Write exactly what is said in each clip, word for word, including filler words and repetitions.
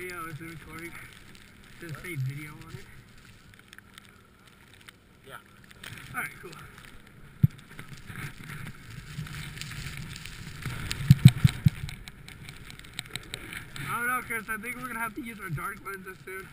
Hey, yeah, I was recording. Does it say video on it? Yeah. Alright, cool. I don't know, Chris. I think we're gonna have to use our dark lenses soon.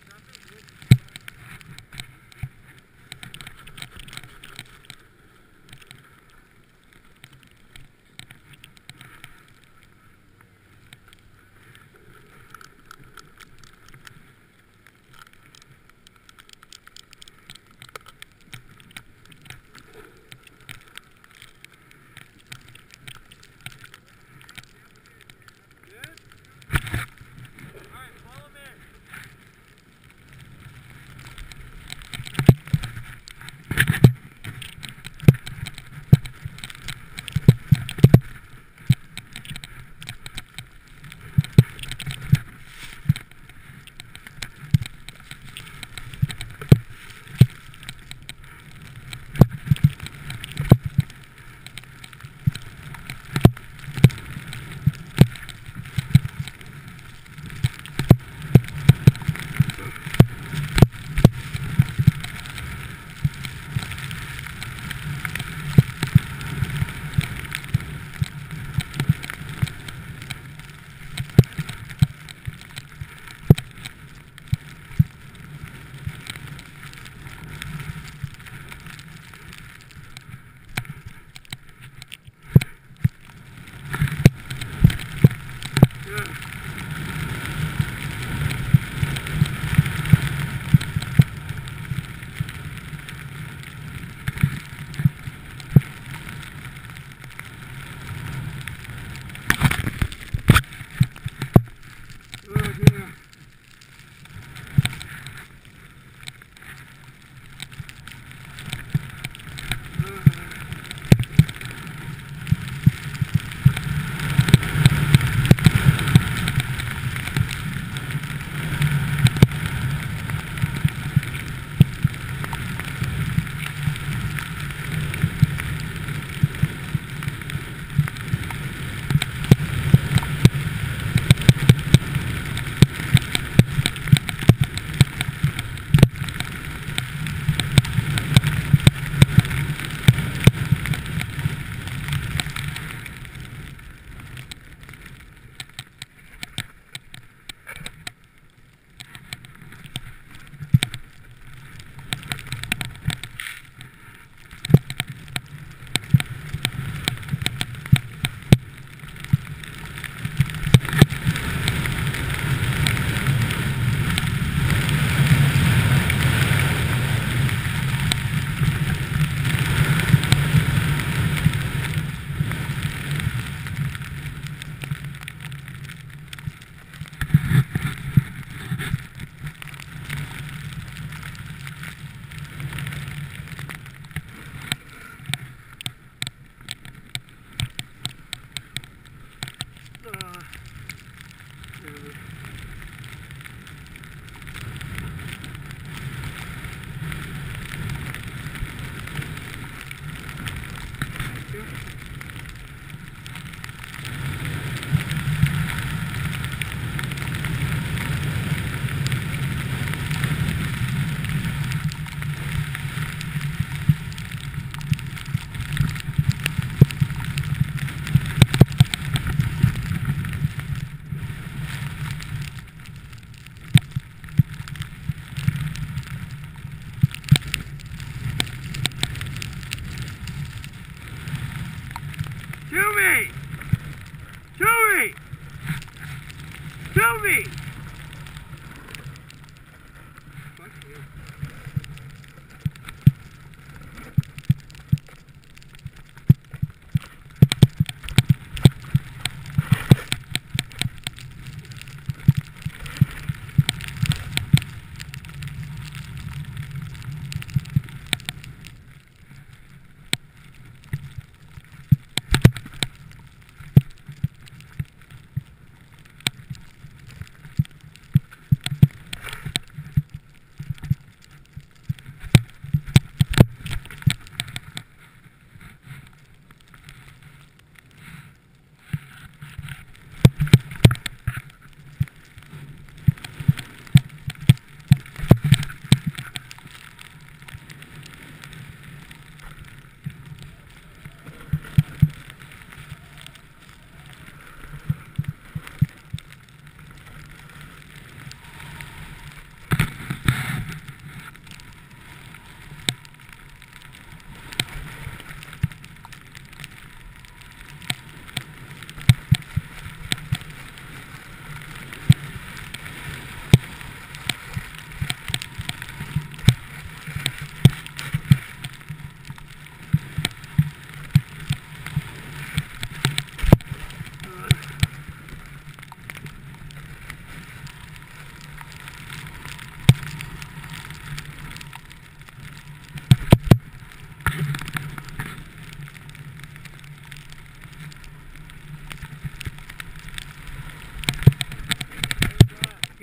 Chewy! Chewy! Chewy! Fuck you.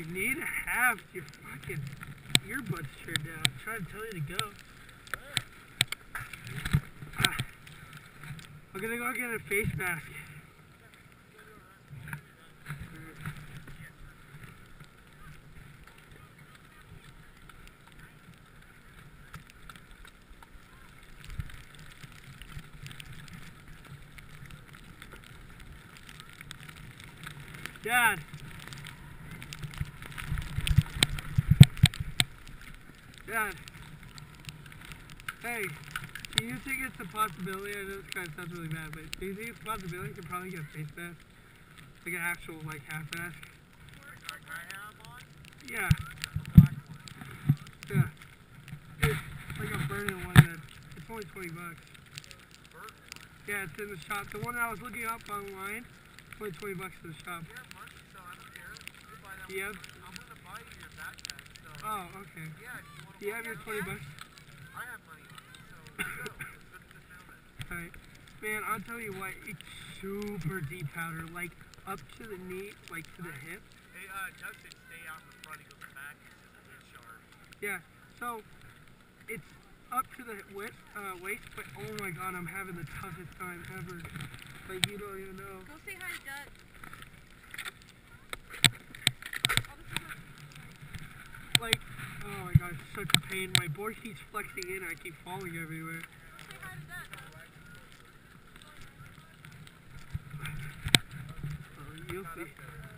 You need to have your fucking earbuds turned down. I'm trying to tell you to go. Ah. I'm gonna go get a face mask. Dad. Dad. Hey, do you think it's a possibility? I know this kind of sounds really bad, but do you think it's a possibility you could probably get a face mask? Like an actual, like, half mask? Like I have on? Yeah. The black one. Yeah. It's like a burning one that it's only twenty bucks. Burton one? Yeah, it's in the shop. The one I was looking up online, it's only twenty bucks in the shop. Yeah, money, so I don't care. You buy that Yeah. one. I'm gonna buy you your backpack, so. Oh, okay. Yeah, do you want to Do you have your twenty bucks? I have money on me, so let's go. Let's go to the film. Alright. Man, I'll tell you what, it's super deep powder, like up to the knee, like to the hip. Hey, uh, Doug said stay out in the front, he goes back into the sharp. Yeah, so it's up to the waist, uh, waist, but oh my god, I'm having the toughest time ever. Like, you don't even know. Go say hi to Doug. Like, oh my god, it's such a pain. My board keeps flexing in, I keep falling everywhere. Go say hi to Doug. Oh, you'll see.